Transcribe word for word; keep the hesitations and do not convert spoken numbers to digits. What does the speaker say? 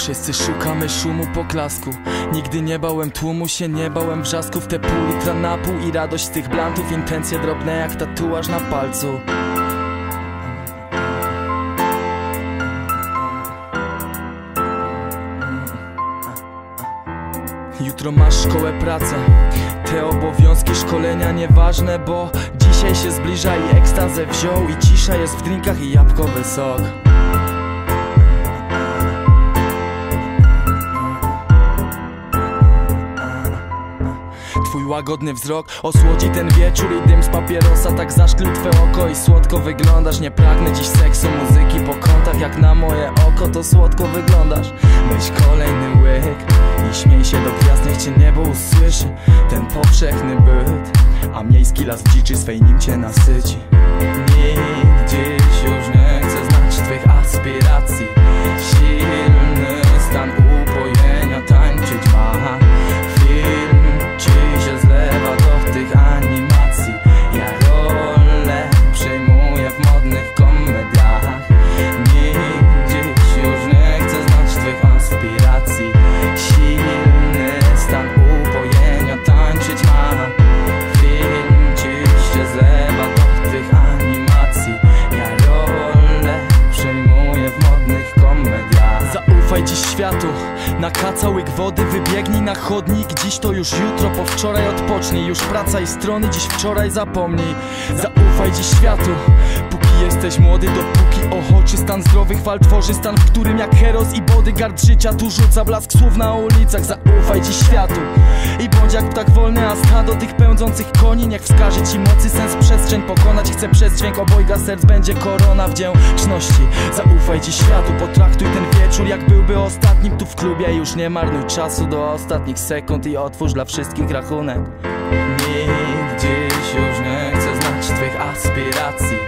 Wszyscy szukamy szumu poklasku. Nigdy nie bałem tłumu się, nie bałem wrzasków. Te pół litra na pół i radość z tych blantów. Intencje drobne jak tatuaż na palcu. Jutro masz szkołę, pracę, te obowiązki, szkolenia nieważne, bo dzisiaj się zbliża i ekstazę wziął. I cisza jest w drinkach i jabłkowy sok. Twój łagodny wzrok osłodzi ten wieczór i dym z papierosa tak zaszklił twe oko i słodko wyglądasz. Nie pragnę dziś seksu, muzyki po kątach, jak na moje oko to słodko wyglądasz. Weź kolejny łyk i śmiej się do gwiazd, niech cię niebo usłyszy ten powszechny byt, a miejski las w dziczy swej nim cię nasyci. Nikt dziś już nie chce znać twych aspiracji. Silny stan upojenia tańczyć ma. Film ci się zlewa do tych animacji. Ja rolę przejmuję w modnych komediach. Nikt dziś już nie chce znać twych aspiracji. Silny stan upojenia tańczyć ma. Film ci się zlewa do tych animacji. Ja rolę przejmuję w modnych komediach. Zaufaj dziś światu, nakaca łyk wody, wybiegnij na chodnik. Dziś to już jutro, po wczoraj odpocznij. Już praca i strony, dziś wczoraj zapomnij. Zaufaj dziś światu, póki jesteś młody, dopóki ochoczy stan zdrowych wal tworzy stan, w którym jak heros i bodyguard życia tu rzuca blask słów na ulicach. Zaufaj dziś światu i bądź jak ptak wolny, a stado tych pędzących koni niech wskaże ci mocy sens przestrzeń pokonać. Chcę przez dźwięk obojga serc będzie korona wdzięczności. Zaufaj dziś światu, potraktuj ten wieczór jak byłby ostatnim tu w klubie. Już nie marnuj czasu do ostatnich sekund i otwórz dla wszystkich rachunek. Nikt dziś już nie chce znać twych aspiracji.